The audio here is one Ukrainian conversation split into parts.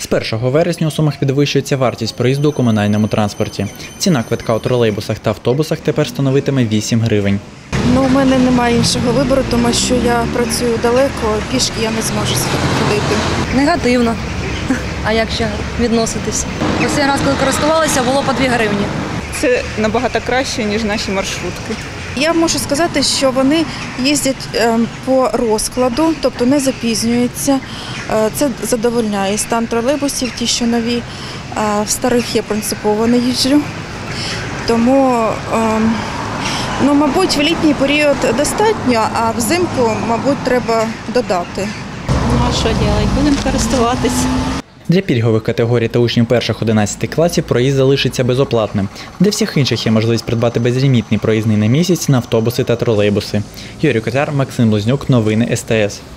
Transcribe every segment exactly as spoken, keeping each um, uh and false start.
першого вересня у Сумах підвищується вартість проїзду у комунальному транспорті. Ціна квитка у тролейбусах та автобусах тепер становитиме вісім гривень. Ну, у мене немає іншого вибору, тому що я працюю далеко, пішки я не зможу ходити. Негативно. А як ще відноситись? Останній раз, коли користувалися, було по дві гривні. Це набагато краще, ніж наші маршрутки. Я можу сказати, що вони їздять по розкладу, тобто не запізнюються. Це задовольняє стан тролейбусів, ті, що нові. В старих я принципово не їжджу. Тому, ну, мабуть, в літній період достатньо, а взимку, мабуть, треба додати. Ну, а що робити? Будемо користуватись. Для пільгових категорій та учнів перших-одинадцятих класів проїзд залишиться безоплатним. Для всіх інших є можливість придбати безлімітний проїзний на місяць на автобуси та тролейбуси. Юрій Котяр, Максим Близнюк, новини ес те ес.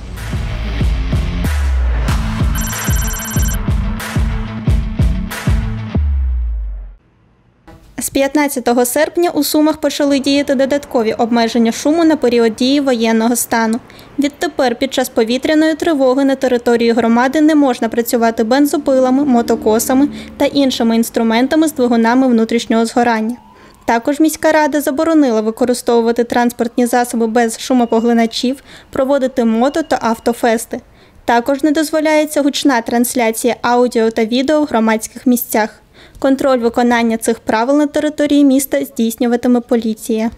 З п'ятнадцятого серпня у Сумах почали діяти додаткові обмеження шуму на період дії воєнного стану. Відтепер під час повітряної тривоги на території громади не можна працювати бензопилами, мотокосами та іншими інструментами з двигунами внутрішнього згорання. Також міська рада заборонила використовувати транспортні засоби без шумопоглиначів, проводити мото- та автофести. Також не дозволяється гучна трансляція аудіо та відео в громадських місцях. Контроль виконання цих правил на території міста здійснюватиме поліція.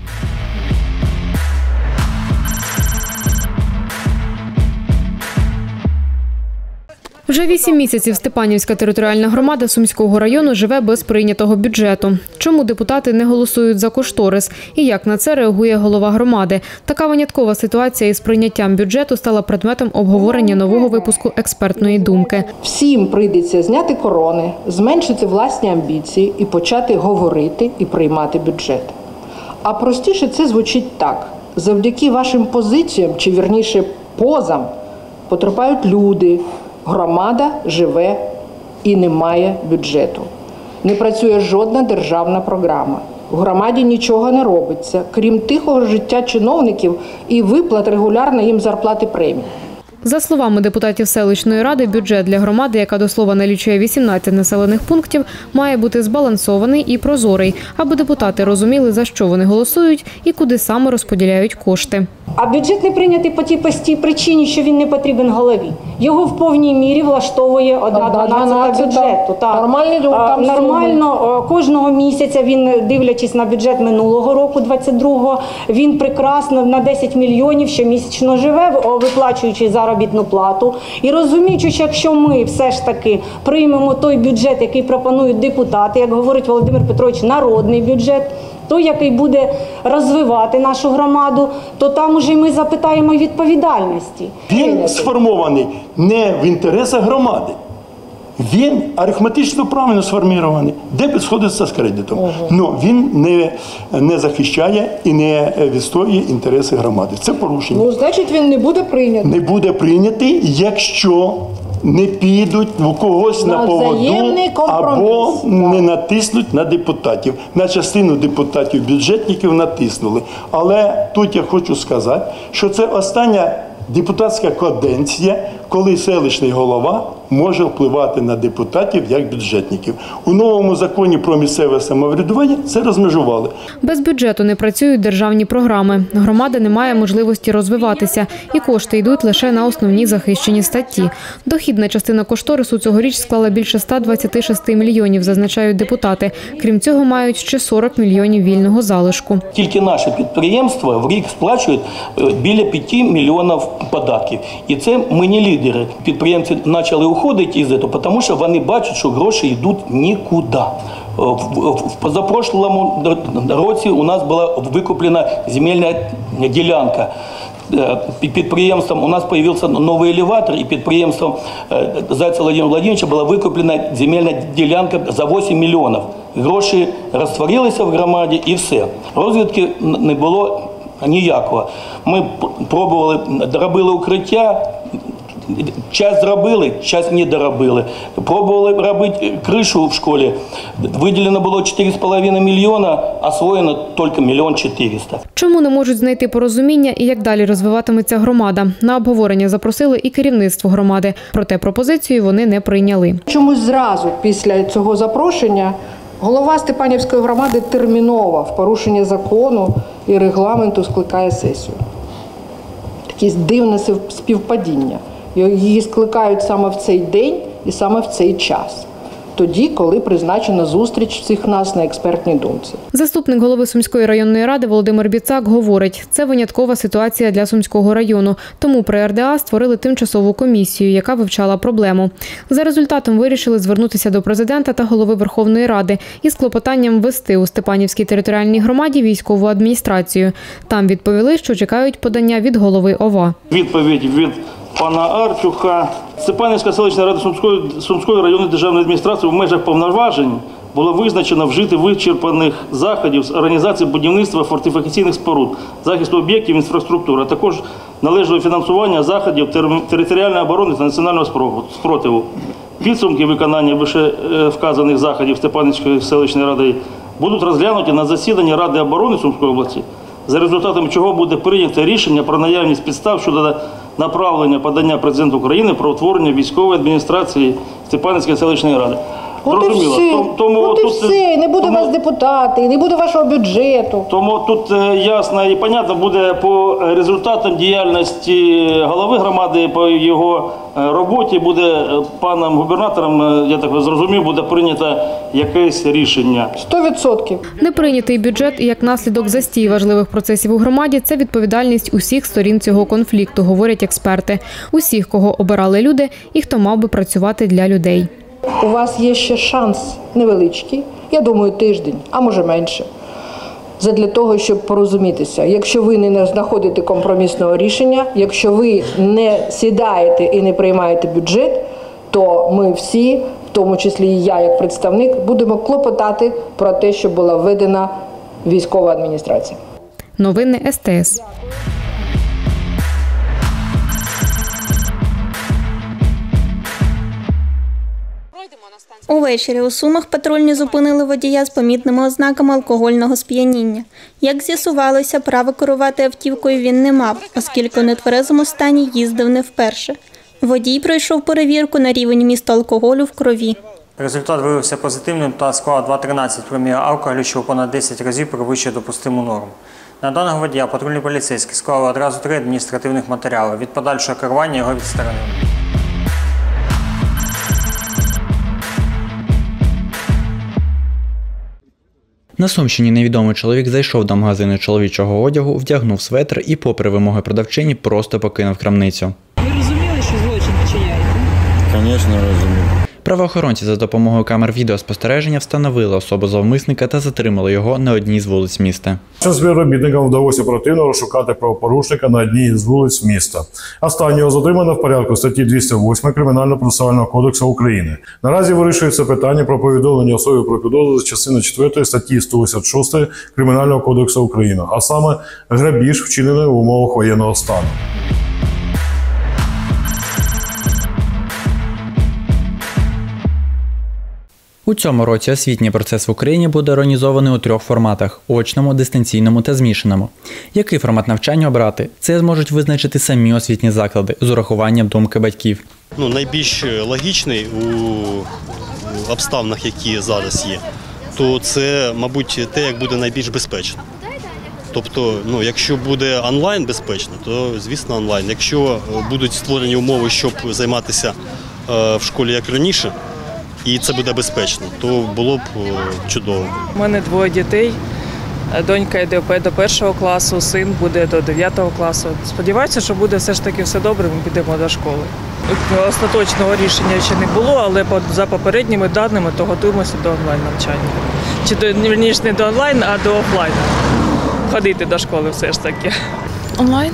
Вже вісім місяців Степанівська територіальна громада Сумського району живе без прийнятого бюджету. Чому депутати не голосують за кошторис? І як на це реагує голова громади? Така виняткова ситуація із прийняттям бюджету стала предметом обговорення нового випуску експертної думки. Всім прийдеться зняти корони, зменшити власні амбіції і почати говорити і приймати бюджет. А простіше це звучить так. Завдяки вашим позиціям, чи вірніше позам, потерпають люди, громада живе і немає бюджету. Не працює жодна державна програма. В громаді нічого не робиться, крім тихого життя чиновників і виплат регулярно їм зарплати премій. За словами депутатів селищної ради, бюджет для громади, яка до слова налічує вісімнадцять населених пунктів, має бути збалансований і прозорий, аби депутати розуміли, за що вони голосують і куди саме розподіляють кошти. А бюджет не прийнятий по тій простій причині, що він не потрібен голові. Його в повній мірі влаштовує одна дванадцята бюджету. Так. Нормально, Нормально кожного місяця він, дивлячись на бюджет минулого року, двадцять другого, він прекрасно на десять мільйонів щомісячно живе, виплачуючи заробітну плату. І розуміючи, що якщо ми все ж таки приймемо той бюджет, який пропонують депутати, як говорить Володимир Петрович, народний бюджет, той, який буде розвивати нашу громаду, то там уже ми запитаємо відповідальності. Він сформований не в інтересах громади. Він арифметично правильно сформований. Дебет сходиться з кредитом. Але він не, не захищає і не відстоює інтереси громади. Це порушення. Ну, значить, він не буде прийнятий. Не буде прийнятий, якщо не підуть у когось на, на поводу або не натиснуть на депутатів. На частину депутатів бюджетників натиснули. Але тут я хочу сказати, що це остання депутатська каденція, коли селищний голова може впливати на депутатів як бюджетників. У новому законі про місцеве самоврядування це розмежували. Без бюджету не працюють державні програми. Громада не має можливості розвиватися, і кошти йдуть лише на основні захищені статті. Дохідна частина кошторису цьогоріч склала більше ста двадцяти шести мільйонів, зазначають депутати. Крім цього, мають ще сорок мільйонів вільного залишку. Тільки наші підприємства в рік сплачують біля п'яти мільйонів податків. І це ми не лідери. Підприємці почали уходити із цього, тому що вони бачать, що гроші йдуть нікуди. В позапрошлому році у нас була викуплена земельна ділянка. Підприємством у нас з'явився новий елеватор, і підприємством Зайця Володимира Владимировича була викуплена земельна ділянка за вісім мільйонів. Гроші розтворилися в громаді і все. Розвідки не було ніякого. Ми пробували, робили укриття, Часть зробили, часть не доробили. Пробували робити кришу в школі. Виділено було чотири з половиною мільйона, освоєно тільки мільйон чотириста. Чому не можуть знайти порозуміння і як далі розвиватиметься громада? На обговорення запросили і керівництво громади. Проте пропозицію вони не прийняли. Чомусь зразу після цього запрошення голова Степанівської громади терміново в порушення закону і регламенту скликає сесію. Таке дивне співпадіння. Її скликають саме в цей день і саме в цей час. Тоді, коли призначена зустріч всіх нас на експертній думці. Заступник голови Сумської районної ради Володимир Біцак говорить, це виняткова ситуація для Сумського району. Тому при ер де а створили тимчасову комісію, яка вивчала проблему. За результатом вирішили звернутися до президента та голови Верховної Ради із клопотанням ввести у Степанівській територіальній громаді військову адміністрацію. Там відповіли, що чекають подання від голови о ва. Відповідь від пана Артюха. Степанівська селищна рада Сумської, Сумської районної державної адміністрації в межах повноважень було визначено вжити вичерпаних заходів з організації будівництва фортифікаційних споруд, захисту об'єктів інфраструктури, а також належного фінансування заходів територіальної оборони та національного спротиву. Підсумки виконання вище вказаних заходів Степанівської селищної ради будуть розглянуті на засіданні Ради оборони Сумської області, за результатами чого буде прийнято рішення про наявність підстав щодо направлення подання президенту України про утворення військової адміністрації Степанівської селищної ради. От і все, тому, От і тут, все. не буде тому, вас депутати, не буде вашого бюджету. Тому тут ясно і понятно буде по результатам діяльності голови громади, по його роботі буде паном губернатором, я так зрозумів, буде прийнято якесь рішення. сто відсотків. Неприйнятий бюджет і як наслідок застій важливих процесів у громаді – це відповідальність усіх сторін цього конфлікту, говорять експерти. Усіх, кого обирали люди і хто мав би працювати для людей. У вас є ще шанс невеличкий, я думаю, тиждень, а може менше, задля того, щоб порозумітися. Якщо ви не знаходите компромісного рішення, якщо ви не сідаєте і не приймаєте бюджет, то ми всі, в тому числі і я як представник, будемо клопотати про те, щоб була введена військова адміністрація. Новини ес те ес. Увечері у Сумах патрульні зупинили водія з помітними ознаками алкогольного сп'яніння. Як з'ясувалося, права керувати автівкою він не мав, оскільки у нетверезому стані їздив не вперше. Водій пройшов перевірку на рівень вмісту алкоголю в крові. Результат виявився позитивним та склав два цілих тринадцять проміла алкоголю, що понад десять разів перевищує допустиму норму. На даного водія патрульні поліцейські склали одразу три адміністративних матеріали. Від подальшого керування його відсторонили. На Сумщині невідомий чоловік зайшов до магазину чоловічого одягу, вдягнув светр і, попри вимоги продавчині, просто покинув крамницю. Ви розуміли, що злочин вчиняєте? Звісно, розумію. Правоохоронці за допомогою камер відеоспостереження встановили особу зловмисника та затримали його на одній з вулиць міста. Співробітникам вдалося оперативно розшукати правопорушника на одній з вулиць міста. Останнього затримано в порядку статті двісті восьмої Кримінально-процесуального кодексу України. Наразі вирішується питання про повідомлення особі про підозру за частиною четвертої статті сто вісімдесят шостої Кримінального кодексу України, а саме грабіж, вчинений в умовах воєнного стану. У цьому році освітній процес в Україні буде організований у трьох форматах – очному, дистанційному та змішаному. Який формат навчання обрати? Це зможуть визначити самі освітні заклади з урахуванням думки батьків. Ну, найбільш логічний у обставинах, які зараз є, то це, мабуть, те, як буде найбільш безпечно. Тобто, ну, якщо буде онлайн безпечно, то, звісно, онлайн. Якщо будуть створені умови, щоб займатися в школі як раніше, і це буде безпечно, то було б чудово. У мене двоє дітей. Донька йде до першого класу, син буде до дев'ятого класу. Сподіваюся, що буде все ж таки все добре, ми підемо до школи. Остаточного рішення ще не було, але за попередніми даними то готуємося до онлайн-навчання. Чи до, ніж не до онлайн, а до офлайн. Ходити до школи все ж таки. Онлайн,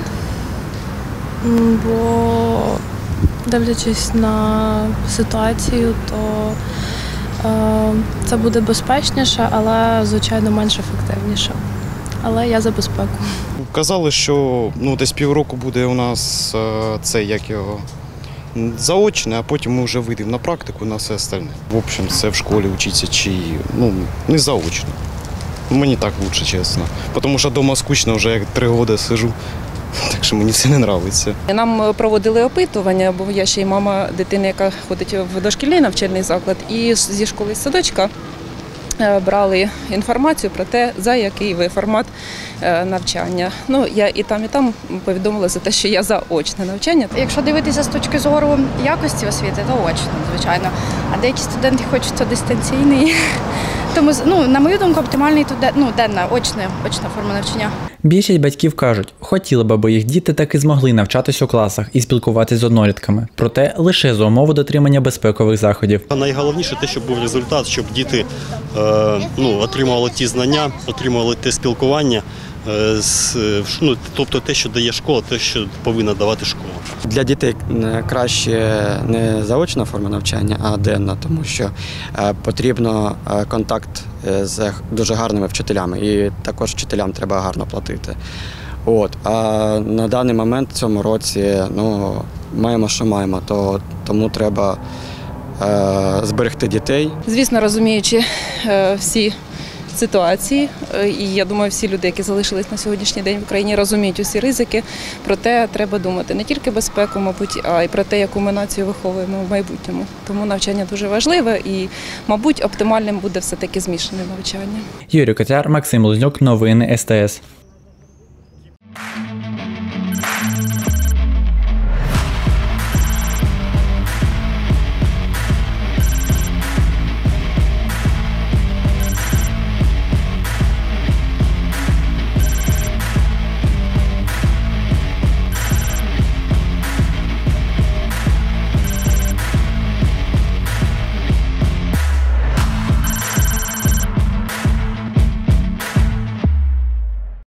бо дивлячись на ситуацію, то е, це буде безпечніше, але, звичайно, менш ефективніше. Але я за безпеку. Казали, що ну, десь півроку буде у нас е, це, як його, заочне, а потім ми вже вийдемо на практику, на все остальне. В общем, це в школі вчитися чи ну, не заочно. Мені так краще, чесно. Тому що вдома скучно, вже як три роки сиджу. Так що мені це не подобається. Нам проводили опитування, бо я ще й мама дитини, яка ходить в дошкільний навчальний заклад, і зі школи садочка брали інформацію про те, за який ви формат навчання. Ну, я і там, і там повідомила за те, що я за очне навчання. Якщо дивитися з точки зору якості освіти, то очно, звичайно. А деякі студенти хочуть дистанційний. Тому, ну, на мою думку, оптимальний тут ну, денна, очна, очна форма навчання. Більшість батьків кажуть, хотіли б, аби їх діти таки змогли навчатись у класах і спілкуватися з однолітками. Проте лише за умови дотримання безпекових заходів. Найголовніше те, щоб був результат, щоб діти е, ну, отримували ті знання, отримували те спілкування, е, з, ну, тобто те, що дає школа, те, що повинна давати школа. Для дітей краще не заочна форма навчання, а денна, тому що е, потрібно е, контакт з дуже гарними вчителями, і також вчителям треба гарно платити. От. А на даний момент в цьому році ну, маємо, що маємо, то, тому треба е, зберегти дітей. Звісно, розуміючи е, всі ситуації, е, і я думаю, всі люди, які залишились на сьогоднішній день в Україні, розуміють усі ризики, проте треба думати не тільки безпеку, мабуть, а й про те, яку ми націю виховуємо в майбутньому. Тому навчання дуже важливе і, мабуть, оптимальним буде все-таки змішане навчання. Юрій Котяр, Максим Близнюк, новини ес те ес.